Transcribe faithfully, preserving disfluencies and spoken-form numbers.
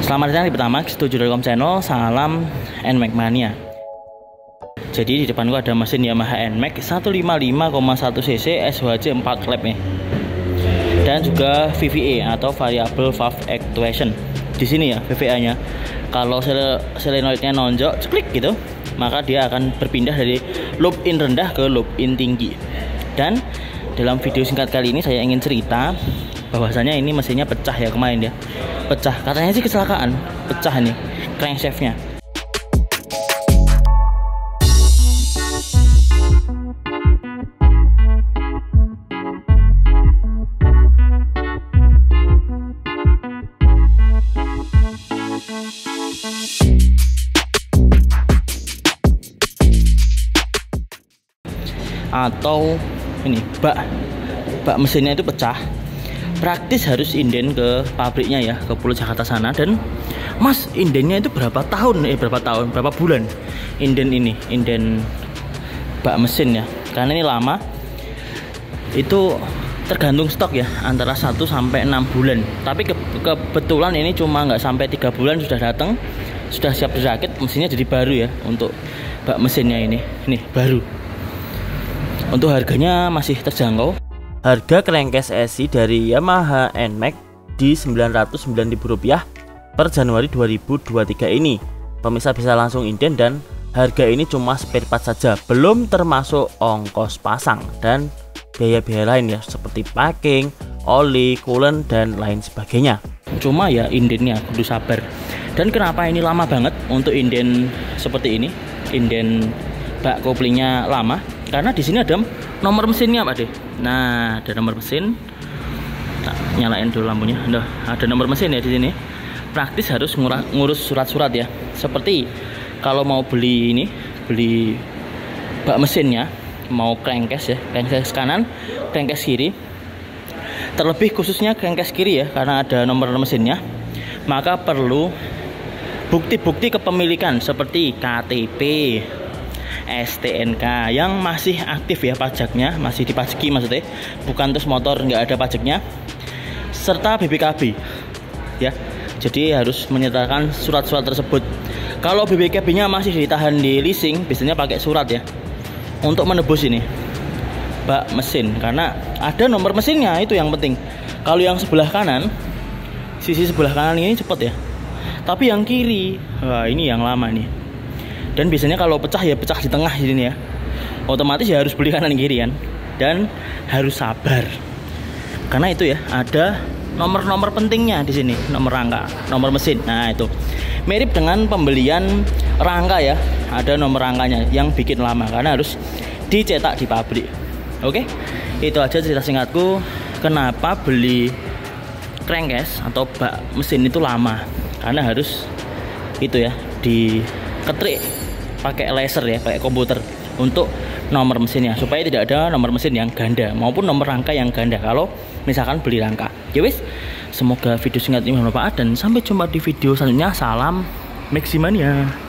Selamat datang di Pertamax tujuh titik com channel. Salam N Max Mania. Jadi di depanku ada mesin Yamaha N Max seratus lima puluh lima koma satu cc S H C empat klep nih. Dan juga V V A atau Variable Valve Actuation. Di sini ya V V A-nya. Kalau solenoidnya nonjok, klik gitu, maka dia akan berpindah dari loop in rendah ke loop in tinggi. Dan dalam video singkat kali ini saya ingin cerita bahwasanya ini mesinnya pecah ya kemarin ya. Pecah, katanya sih kecelakaan, pecah nih crankshaftnya. Atau ini bak bak mesinnya itu pecah, praktis harus inden ke pabriknya ya, ke Pulau Jakarta sana. Dan mas, indennya itu berapa tahun eh berapa tahun berapa bulan inden ini, inden bak mesin ya, karena ini lama. Itu tergantung stok ya, antara satu sampai enam bulan. Tapi ke kebetulan ini cuma nggak sampai tiga bulan sudah datang, sudah siap dirakit, mesinnya jadi baru ya. Untuk bak mesinnya ini nih baru. Untuk harganya masih terjangkau. Harga crankcase S I dari Yamaha N Max di sembilan ratus sembilan ribu rupiah per Januari dua ribu dua puluh tiga ini. Pemirsa bisa langsung inden, dan harga ini cuma spare part saja, belum termasuk ongkos pasang dan biaya-biaya lain ya, seperti packing, oli, coolant, dan lain sebagainya. Cuma ya indennya kudu sabar. Dan kenapa ini lama banget untuk inden seperti ini, inden bak koplingnya lama? Karena di sini ada nomor mesinnya Pak De. Nah, ada nomor mesin. Tak nyalain dulu lampunya. Nah, ada nomor mesin ya di sini. Praktis harus ngurus surat-surat ya. Seperti kalau mau beli ini, beli bak mesinnya, mau crankcase ya, crankcase kanan, crankcase kiri. Terlebih khususnya crankcase kiri ya, karena ada nomor mesinnya, maka perlu bukti-bukti kepemilikan seperti K T P, S T N K yang masih aktif ya, pajaknya masih dipajaki maksudnya, bukan terus motor nggak ada pajaknya, serta B P K B ya. Jadi harus menyertakan surat-surat tersebut. Kalau B P K B-nya masih ditahan di leasing, biasanya pakai surat ya untuk menebus ini bak mesin, karena ada nomor mesinnya, itu yang penting. Kalau yang sebelah kanan, sisi sebelah kanan ini cepet ya, tapi yang kiri, wah ini yang lama nih. Dan biasanya kalau pecah ya pecah di tengah sini ya, otomatis ya harus beli kanan kiri kan, dan harus sabar karena itu ya ada nomor-nomor pentingnya di sini, nomor rangka, nomor mesin. Nah itu mirip dengan pembelian rangka ya, ada nomor rangkanya yang bikin lama karena harus dicetak di pabrik. Oke, itu aja cerita singkatku kenapa beli crankcase atau bak mesin itu lama, karena harus itu ya diketrik pakai laser ya, pakai komputer untuk nomor mesinnya, supaya tidak ada nomor mesin yang ganda maupun nomor rangka yang ganda kalau misalkan beli rangka. Ya wis, semoga video singkat ini bermanfaat dan sampai jumpa di video selanjutnya. Salam Maximania.